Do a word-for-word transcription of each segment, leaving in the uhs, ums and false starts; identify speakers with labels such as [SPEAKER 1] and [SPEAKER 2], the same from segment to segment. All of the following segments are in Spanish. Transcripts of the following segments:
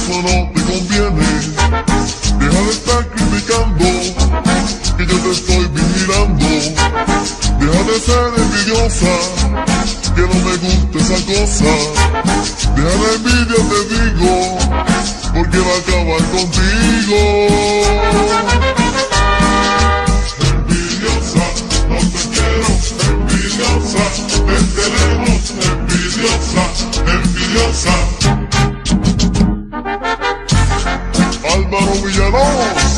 [SPEAKER 1] eso no te conviene. Deja de estar criticando, que yo te estoy vigilando. Deja de ser envidiosa, que no me gusta esa cosa. Deja la envidia, te digo, porque va a acabar contigo. Envidiosa, no te quiero, envidiosa, desde lejos, envidiosa, envidiosa. Álvaro Villalobos,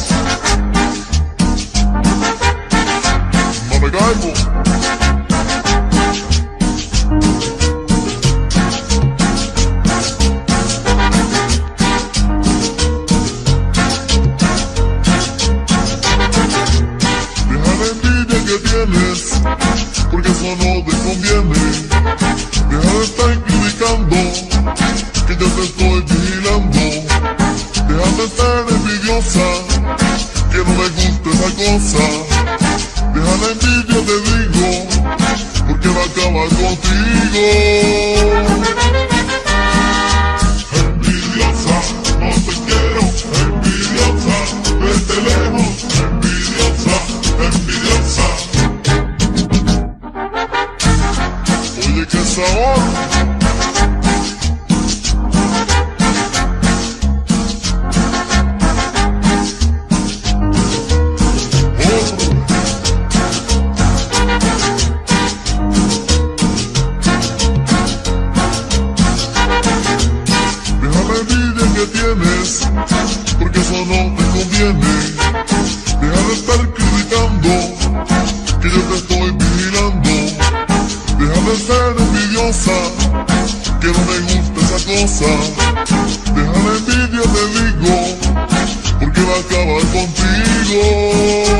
[SPEAKER 1] no me caigo. Tienes, porque eso no te conviene. Deja de estar criticando, que yo te estoy vigilando. Deja de ser envidiosa, que no me gusta esa cosa. Deja la envidia, te digo, porque va a acabar contigo. Envidiosa, no te quiero, envidiosa, desde lejos, envidiosa, envidiosa. Oye, qué sabor. Deja la envidia que tienes, porque eso no te conviene. Deja de estar criticando, que yo te estoy vigilando. Deja de ser envidiosa, que no me gusta esa cosa. Deja la envidia, te digo, porque va a acabar contigo.